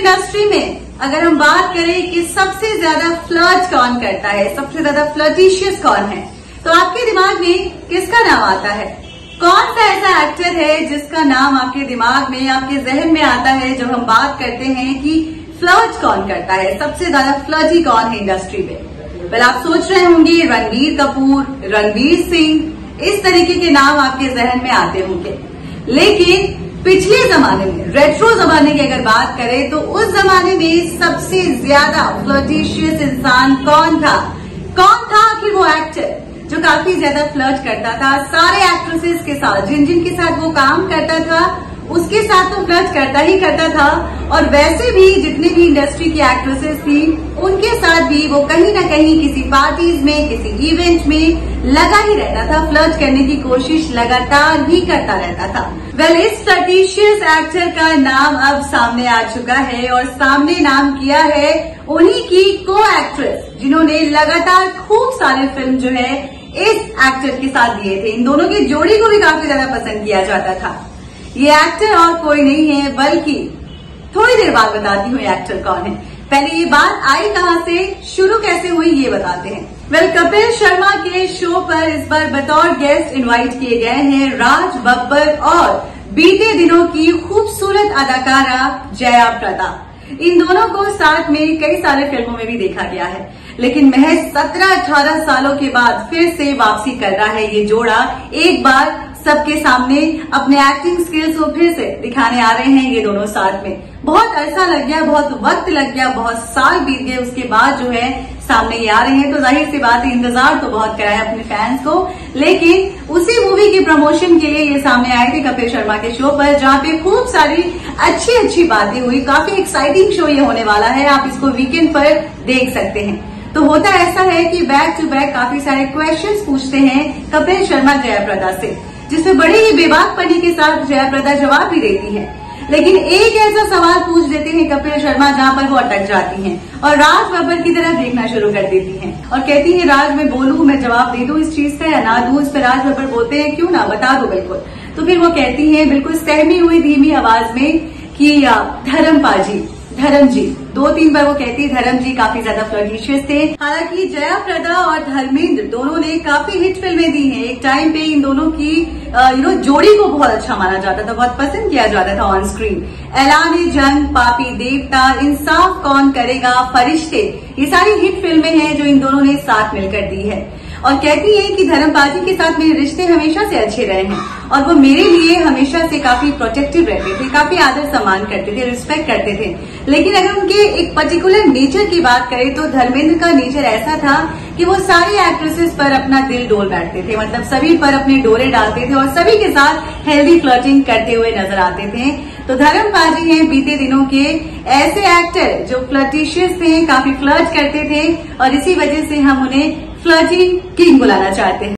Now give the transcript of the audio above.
Industry में अगर हम बात करें कि सबसे ज्यादा फ्लर्ट कौन करता है, सबसे ज्यादा फ्लर्टिशियस कौन है, तो आपके दिमाग में किसका नाम आता है? कौन सा ऐसा एक्टर है जिसका नाम आपके दिमाग में, आपके जहन में आता है जब हम बात करते हैं कि फ्लर्ट कौन करता है, सबसे ज्यादा फ्लर्टी कौन है इंडस्ट्री में? वेल, आप सोच रहे होंगे रणबीर कपूर, रणवीर सिंह, इस तरीके के नाम आपके जहन में आते होंगे। लेकिन पिछले जमाने में, रेट्रो जमाने की अगर बात करें तो उस जमाने में सबसे ज्यादा फ्लर्टिशियस इंसान कौन था? कौन था आखिर वो एक्टर जो काफी ज्यादा फ्लर्ट करता था सारे एक्ट्रेसेस के साथ? जिन जिन के साथ वो काम करता था उसके साथ तो फ्लर्ट करता ही करता था, और वैसे भी जितने भी इंडस्ट्री की एक्ट्रेसेस थी उनके साथ भी वो कहीं ना कहीं किसी पार्टीज में, किसी इवेंट में लगा ही रहता था, फ्लर्ट करने की कोशिश लगातार ही करता रहता था। वेल, इस फ्लर्टिशियस एक्टर का नाम अब सामने आ चुका है, और सामने नाम किया है उन्हीं की को एक्ट्रेस जिन्होंने लगातार खूब सारे फिल्म जो है इस एक्टर के साथ दिए थे। इन दोनों की जोड़ी को भी काफी ज्यादा पसंद किया जाता था। ये एक्टर और कोई नहीं है, बल्कि थोड़ी देर बाद बताती हूँ एक्टर कौन है। पहले ये बात आई कहां से, शुरू कैसे हुई, ये बताते हैं। वेल, कपिल शर्मा के शो पर इस बार बतौर गेस्ट इनवाइट किए गए हैं राज बब्बर और बीते दिनों की खूबसूरत अदाकारा जया प्रदा। इन दोनों को साथ में कई सारे फिल्मों में भी देखा गया है, लेकिन महज 17-18 सालों के बाद फिर से वापसी कर रहा है ये जोड़ा। एक बार सबके सामने अपने एक्टिंग स्किल्स को फिर से दिखाने आ रहे हैं ये दोनों साथ में। बहुत अरसा लग गया, बहुत वक्त लग गया, बहुत साल बीत गए, उसके बाद जो है सामने ये आ रहे हैं, तो जाहिर सी बात है इंतजार तो बहुत कराया अपने फैंस को। लेकिन उसी मूवी के प्रमोशन के लिए ये सामने आए थे कपिल शर्मा के शो पर, जहां पे खूब सारी अच्छी अच्छी बातें हुई। काफी एक्साइटिंग शो ये होने वाला है, आप इसको वीकेंड पर देख सकते हैं। तो होता ऐसा है कि बैक टू बैक काफी सारे क्वेश्चंस पूछते हैं कपिल शर्मा जया प्रदा से, जिसमें बड़े ही बेबाकपनी के साथ जया प्रदा जवाब भी देती है। लेकिन एक ऐसा सवाल पूछ देते हैं कपिल शर्मा जहां पर वो अटक जाती हैं और राज बब्बर की तरफ देखना शुरू कर देती हैं और कहती है राज, मैं बोलूं, मैं जवाब दे दूं इस चीज का या ना दूं? इस पर राज बब्बर बोलते हैं क्यों ना, बता दो बिल्कुल। तो फिर वो कहती है बिल्कुल सहमी हुई धीमी आवाज में कि धर्म पाजी, धर्म जी, 2-3 बार वो कहती है धर्म जी काफी ज्यादा फ्लर्टिशियस थे। हालांकि जया प्रदा और धर्मेंद्र दोनों ने काफी हिट फिल्में दी हैं। एक टाइम पे इन दोनों की जोड़ी को बहुत अच्छा माना जाता था, बहुत पसंद किया जाता था ऑन स्क्रीन। ऐलान जंग, पापी देवता, इंसाफ कौन करेगा, फरिश्ते, ये सारी हिट फिल्में हैं जो इन दोनों ने साथ मिलकर दी है। और कहती है कि धर्मपाजी के साथ मेरे रिश्ते हमेशा से अच्छे रहे हैं और वो मेरे लिए हमेशा से काफी प्रोटेक्टिव रहते थे, काफी आदर सम्मान करते थे, रिस्पेक्ट करते थे। लेकिन अगर उनके एक पर्टिकुलर नेचर की बात करें तो धर्मेंद्र का नेचर ऐसा था कि वो सारी एक्ट्रेसेस पर अपना दिल डोल बैठते थे, मतलब सभी पर अपने डोरे डालते थे और सभी के साथ हेल्दी फ्लर्टिंग करते हुए नजर आते थे। तो धर्मपाजी हैं बीते दिनों के ऐसे एक्टर जो फ्लर्टिशियस थे, काफी फ्लर्ट करते थे और इसी वजह से हम उन्हें फ्लर्टिंग किंग बुलाना चाहते हैं।